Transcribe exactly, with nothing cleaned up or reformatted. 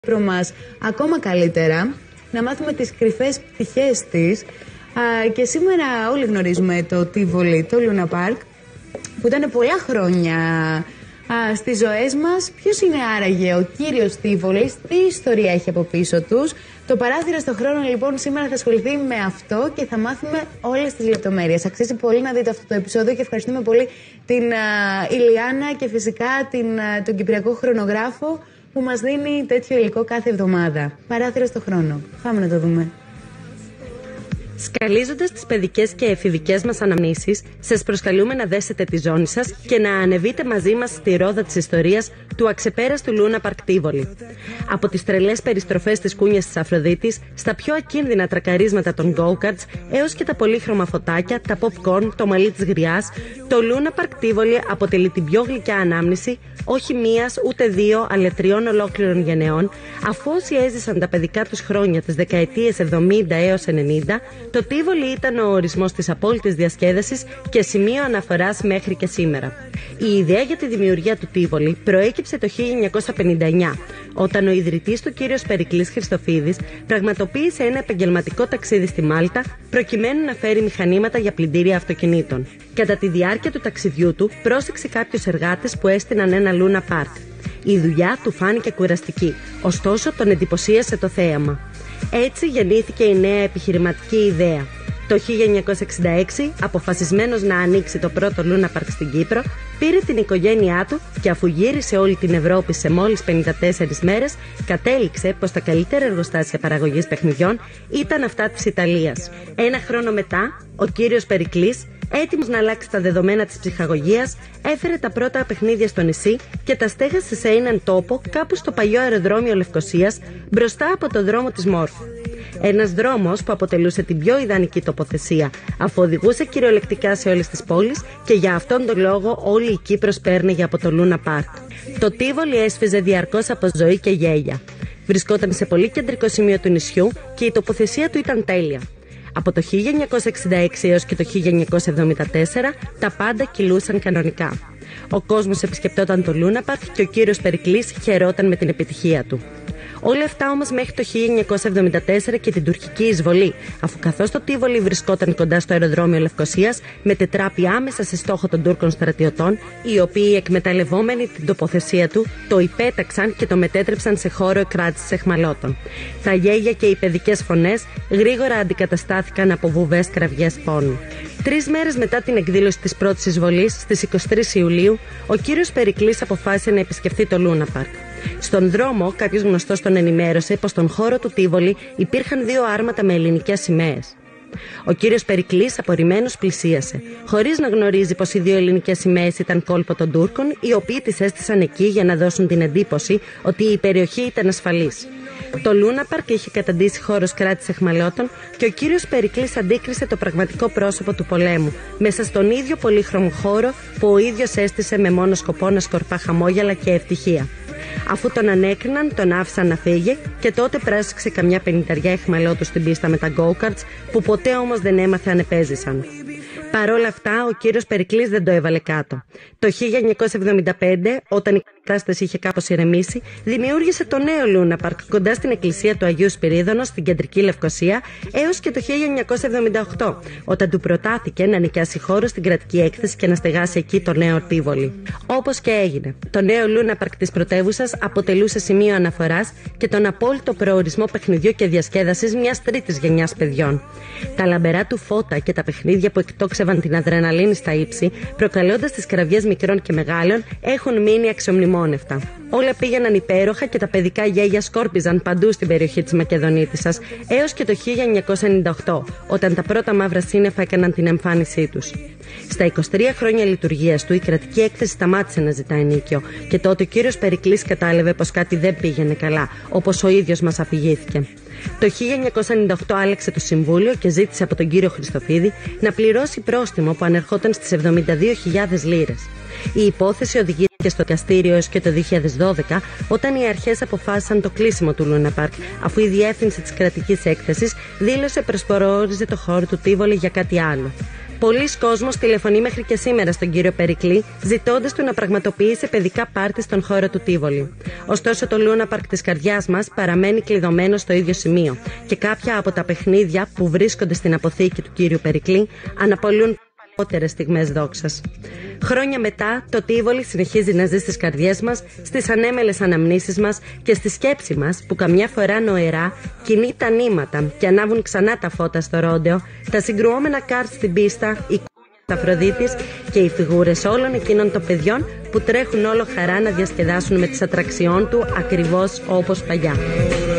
μας ακόμα καλύτερα, να μάθουμε τις κρυφές πτυχές της. Α, και σήμερα όλοι γνωρίζουμε το Τίβολι, το Λούνα Πάρκ, που ήταν πολλά χρόνια α, στις ζωές μας. Ποιος είναι άραγε ο κύριος Τίβολης, τι ιστορία έχει από πίσω τους? Το παράθυρο στον χρόνο, λοιπόν, σήμερα θα ασχοληθεί με αυτό και θα μάθουμε όλες τις λεπτομέρειες. Αξίζει πολύ να δείτε αυτό το επεισόδιο και ευχαριστούμε πολύ την α, Ηλιάνα και φυσικά την, α, τον Κυπριακό Χρονογράφο που μας δίνει τέτοιο υλικό κάθε εβδομάδα. Παράθυρο στον χρόνο. Πάμε να το δούμε. Σκαλίζοντας τις παιδικές και εφηβικές μας αναμνήσεις, σας προσκαλούμε να δέσετε τη ζώνη σας και να ανεβείτε μαζί μας στη ρόδα της ιστορίας του αξεπέραστου Λούνα Πάρκ Τίβολι. Από τις τρελές περιστροφές της κούνιας της Αφροδίτης, στα πιο ακίνδυνα τρακαρίσματα των go-karts, έως και τα πολύχρωμα φωτάκια, τα pop-corn, το μαλλί της γριάς, το Λούνα Πάρκ Τίβολι αποτελεί την πιο γλυκιά ανάμνηση, όχι μίας ούτε δύο, αλλά τριών ολόκληρων γενεών, αφού όσοι έζησαν τα παιδικά τους χρόνια τις δεκαετίες εβδομήντα έως ενενήντα, το Τίβολι ήταν ο ορισμός της απόλυτης διασκέδασης και σημείο αναφοράς μέχρι και σήμερα. Η ιδέα για τη δημιουργία του Τίβολι προέκυψε το χίλια εννιακόσια πενήντα εννιά, όταν ο ιδρυτής του κύριος Περικλής Χριστοφίδης πραγματοποίησε ένα επαγγελματικό ταξίδι στη Μάλτα προκειμένου να φέρει μηχανήματα για πλυντήρια αυτοκινήτων. Κατά τη διάρκεια του ταξιδιού του πρόσεξε κάποιους εργάτες που έστειναν ένα Λούνα Πάρκ. Η δουλειά του φάνηκε κουραστική, ωστόσο τον εντυπωσίασε το θέαμα. Έτσι γεννήθηκε η νέα επιχειρηματική ιδέα. Το χίλια εννιακόσια εξήντα έξι, αποφασισμένος να ανοίξει το πρώτο Λούνα Πάρκ στην Κύπρο, πήρε την οικογένειά του και αφού γύρισε όλη την Ευρώπη σε μόλις πενήντα τέσσερις μέρες, κατέληξε πως τα καλύτερα εργοστάσια παραγωγής παιχνιδιών ήταν αυτά της Ιταλίας. Ένα χρόνο μετά, ο κύριος Περικλής, έτοιμος να αλλάξει τα δεδομένα της ψυχαγωγίας, έφερε τα πρώτα παιχνίδια στο νησί και τα στέγασε σε έναν τόπο κάπου στο παλιό αεροδρόμιο Λευκωσίας, μπροστά από το δρόμο της Μόρφου. Ένας δρόμος που αποτελούσε την πιο ιδανική τοποθεσία, αφού οδηγούσε κυριολεκτικά σε όλες τις πόλεις και για αυτόν τον λόγο όλη η Κύπρος πέρνεγε από το Λούνα Πάρκ. Το Τίβολι έσφιζε διαρκώς από ζωή και γέλια. Βρισκόταν σε πολύ κεντρικό σημείο του νησιού και η τοποθεσία του ήταν τέλεια. Από το χίλια εννιακόσια εξήντα έξι έως και το χίλια εννιακόσια εβδομήντα τέσσερα τα πάντα κυλούσαν κανονικά. Ο κόσμος επισκεπτόταν το Λούνα Πάρκ και ο κύριος Περικλής χαιρόταν με την επιτυχία του. Όλα αυτά όμως μέχρι το χίλια εννιακόσια εβδομήντα τέσσερα και την τουρκική εισβολή, αφού καθώς το Τίβολι βρισκόταν κοντά στο αεροδρόμιο Λευκωσίας, μετετράπη άμεσα σε στόχο των Τούρκων στρατιωτών, οι οποίοι εκμεταλλευόμενοι την τοποθεσία του, το υπέταξαν και το μετέτρεψαν σε χώρο εκράτησης αιχμαλώτων. Τα γέλια και οι παιδικές φωνές γρήγορα αντικαταστάθηκαν από βουβές κραυγές πόνου. Τρεις μέρες μετά την εκδήλωση της πρώτης εισβολής, στις είκοσι τρεις Ιουλίου, ο κύριος Περικλής αποφάσισε να επισκεφθεί το Λούνα Πάρκ. Στον δρόμο, κάποιος γνωστός τον ενημέρωσε πως στον χώρο του Τίβολι υπήρχαν δύο άρματα με ελληνικές σημαίες. Ο κύριος Περικλής απορριμμένος πλησίασε, χωρίς να γνωρίζει πως οι δύο ελληνικές σημαίες ήταν κόλπο των Τούρκων, οι οποίοι τις έστησαν εκεί για να δώσουν την εντύπωση ότι η περιοχή ήταν ασφαλής. Το Λούνα Πάρκ είχε καταντήσει χώρος κράτησης αιχμαλώτων και ο κύριος Περικλής αντίκρισε το πραγματικό πρόσωπο του πολέμου μέσα στον ίδιο πολύχρωμο χώρο που ο ίδιος έστησε με μόνο σκοπό να σκορπά χαμόγελα και ευτυχία. Αφού τον ανέκριναν, τον άφησαν να φύγει και τότε πράσιξε καμιά πενηνταριά αιχμαλώτους στην πίστα με τα go-karts που ποτέ όμως δεν έμαθε αν επέζησαν. Παρ' όλα αυτά, ο κύριος Περικλής δεν το έβαλε κάτω. Το χίλια εννιακόσια εβδομήντα πέντε, όταν η κατάσταση είχε κάπως ηρεμήσει, δημιούργησε το νέο Λούνα Πάρκ κοντά στην εκκλησία του Αγίου Σπυρίδωνος στην κεντρική Λευκωσία έως και το χίλια εννιακόσια εβδομήντα οκτώ, όταν του προτάθηκε να νοικιάσει χώρο στην κρατική έκθεση και να στεγάσει εκεί το νέο Τίβολι. Όπως και έγινε. Το νέο Λούνα Πάρκ της πρωτεύουσας αποτελούσε σημείο αναφοράς και τον απόλυτο προορισμό παιχνιδιού και διασκέδασης μιας τρίτης γενιάς παιδιών. Τα λαμπερά του φώτα και τα παιχνίδια που εκτόξευαν την αδρεναλίνη στα ύψη, προκαλώντας τις κραυγές μικρών και μεγάλων, έχουν μείνει αξιομνημόνευτα. Όλα πήγαιναν υπέροχα και τα παιδικά γέλια σκόρπιζαν παντού στην περιοχή της Μακεδονίτισσας, έως και το χίλια εννιακόσια ενενήντα οκτώ, όταν τα πρώτα μαύρα σύννεφα έκαναν την εμφάνισή τους. Στα είκοσι τρία χρόνια λειτουργίας του, η κρατική έκθεση σταμάτησε να ζητά ενίκιο και τότε ο κύριος Περικλής κατάλαβε πως κάτι δεν πήγαινε καλά, όπως ο ίδιος μας αφηγήθηκε. Το χίλια εννιακόσια ενενήντα οκτώ άλλαξε το Συμβούλιο και ζήτησε από τον κύριο Χριστοφίδη να πληρώσει πρόστιμο που ανερχόταν στις εβδομήντα δύο χιλιάδες λίρες. Η υπόθεση οδηγήθηκε στο δικαστήριο έως και το δύο χιλιάδες δώδεκα, όταν οι αρχές αποφάσισαν το κλείσιμο του Λούνα Πάρκ, αφού η διεύθυνση της κρατικής έκθεσης δήλωσε πως προόριζε το χώρο του Τίβολι για κάτι άλλο. Πολλοί κόσμος τηλεφωνεί μέχρι και σήμερα στον κύριο Περικλή, ζητώντας του να πραγματοποιήσει παιδικά πάρτι στον χώρο του Τίβολη. Ωστόσο, το Luna Park της καρδιάς μας παραμένει κλειδωμένο στο ίδιο σημείο και κάποια από τα παιχνίδια που βρίσκονται στην αποθήκη του κύριου Περικλή αναπολούν απότερες στιγμές δόξας. Χρόνια μετά, το Τίβολη συνεχίζει να ζει στις καρδιές μας, στις ανέμελες αναμνήσεις μας και στη σκέψη μας που καμιά φορά νοερά κινεί τα νήματα και ανάβουν ξανά τα φώτα στο ρόντεο, τα συγκρουόμενα καρτ στην πίστα, οι τα Αφροδίτης και οι φιγούρες όλων εκείνων των παιδιών που τρέχουν όλο χαρά να διασκεδάσουν με τις ατραξιών του ακριβώς όπως παλιά.